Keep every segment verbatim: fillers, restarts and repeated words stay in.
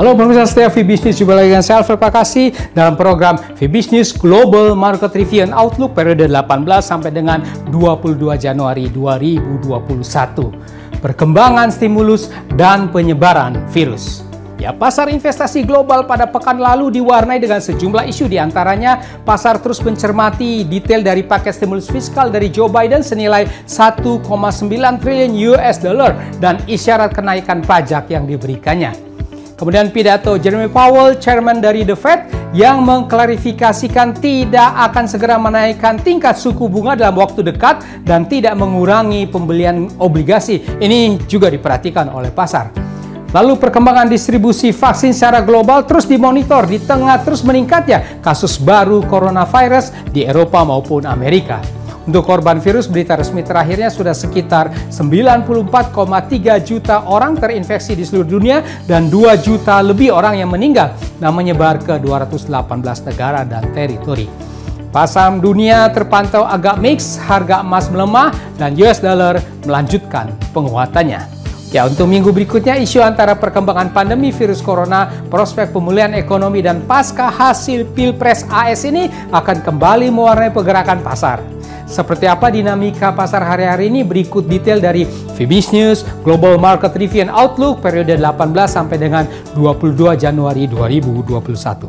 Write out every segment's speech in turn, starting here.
Halo pemirsa setia Fibisnews, jumpa lagi dengan saya Alfred Pakasi dalam program Fibisnews Global Market Review and Outlook periode delapan belas sampai dengan dua puluh dua Januari dua ribu dua puluh satu. Perkembangan stimulus dan penyebaran virus. Ya, pasar investasi global pada pekan lalu diwarnai dengan sejumlah isu, diantaranya pasar terus mencermati detail dari paket stimulus fiskal dari Joe Biden senilai satu koma sembilan triliun U S dollar dan isyarat kenaikan pajak yang diberikannya. Kemudian pidato Jerome Powell, chairman dari The Fed, yang mengklarifikasikan tidak akan segera menaikkan tingkat suku bunga dalam waktu dekat dan tidak mengurangi pembelian obligasi. Ini juga diperhatikan oleh pasar. Lalu perkembangan distribusi vaksin secara global terus dimonitor di tengah terus meningkatnya kasus baru coronavirus di Eropa maupun Amerika. Untuk korban virus, berita resmi terakhirnya sudah sekitar sembilan puluh empat koma tiga juta orang terinfeksi di seluruh dunia dan dua juta lebih orang yang meninggal dan menyebar ke dua ratus delapan belas negara dan teritori. Pasar dunia terpantau agak mix, harga emas melemah dan U S dollar melanjutkan penguatannya. Ya, untuk minggu berikutnya, isu antara perkembangan pandemi virus corona, prospek pemulihan ekonomi, dan pasca hasil Pilpres A S ini akan kembali mewarnai pergerakan pasar. Seperti apa dinamika pasar hari-hari ini? Berikut detail dari Fibisnews Global Market Review and Outlook periode delapan belas sampai dengan dua puluh dua Januari dua ribu dua puluh satu.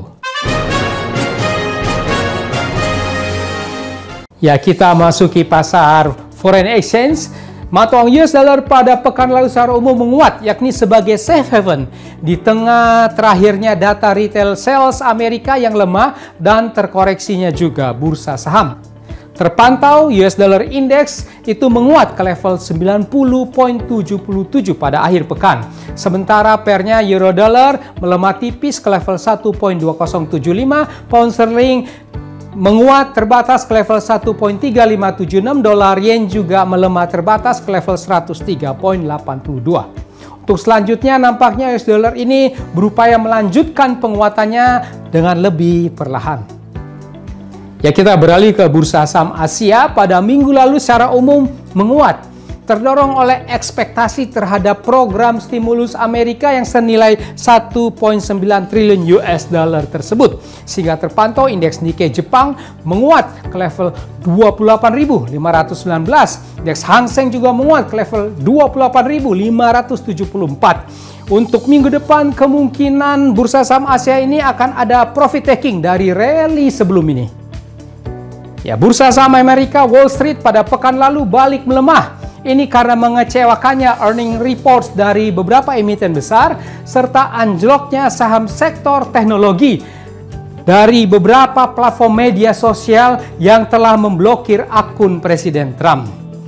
Ya, kita masuki pasar foreign exchange. Mata uang U S dollar pada pekan lalu secara umum menguat, yakni sebagai safe haven di tengah terakhirnya data retail sales Amerika yang lemah dan terkoreksinya juga bursa saham. Terpantau U S dollar index itu menguat ke level sembilan puluh koma tujuh tujuh pada akhir pekan. Sementara pairnya euro dollar melemah tipis ke level satu koma dua nol tujuh lima, pound sterling menguat terbatas ke level satu koma tiga lima tujuh enam, dolar yen juga melemah terbatas ke level seratus tiga koma delapan dua. Untuk selanjutnya nampaknya U S dollar ini berupaya melanjutkan penguatannya dengan lebih perlahan. Ya, kita beralih ke bursa saham Asia. Pada minggu lalu secara umum menguat, terdorong oleh ekspektasi terhadap program stimulus Amerika yang senilai satu koma sembilan triliun U S dollar tersebut, sehingga terpantau indeks Nikkei Jepang menguat ke level dua puluh delapan ribu lima ratus sembilan belas. Indeks Hang Seng juga menguat ke level dua puluh delapan ribu lima ratus tujuh puluh empat. Untuk minggu depan, kemungkinan bursa saham Asia ini akan ada profit taking dari rally sebelum ini. Ya, bursa saham Amerika Wall Street pada pekan lalu balik melemah. Ini karena mengecewakannya earning reports dari beberapa emiten besar serta anjloknya saham sektor teknologi dari beberapa platform media sosial yang telah memblokir akun Presiden Trump.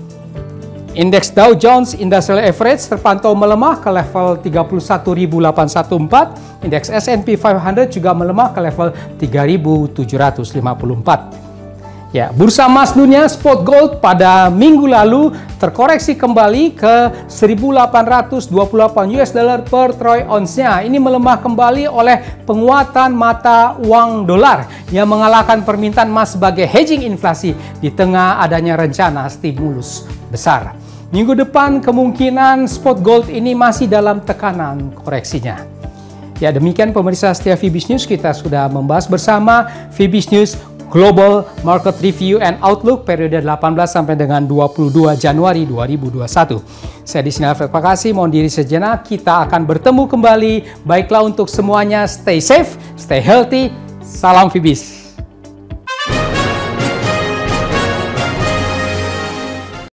Indeks Dow Jones Industrial Average terpantau melemah ke level tiga puluh satu ribu delapan ratus empat belas. Indeks S and P lima ratus juga melemah ke level tiga ribu tujuh ratus lima puluh empat. Ya, bursa emas dunia spot gold pada minggu lalu terkoreksi kembali ke seribu delapan ratus dua puluh delapan U S dollar per troy ounce-nya. Ini melemah kembali oleh penguatan mata uang dolar yang mengalahkan permintaan emas sebagai hedging inflasi di tengah adanya rencana stimulus besar. Minggu depan kemungkinan spot gold ini masih dalam tekanan koreksinya. Ya, demikian pemirsa setia Fibisnews, kita sudah membahas bersama Fibisnews Global Market Review and Outlook periode delapan belas sampai dengan dua puluh dua Januari dua ribu dua puluh satu. Saya di sini Alfred Pakasi, mohon diri sejenak, kita akan bertemu kembali. Baiklah untuk semuanya, stay safe, stay healthy, salam Fibis.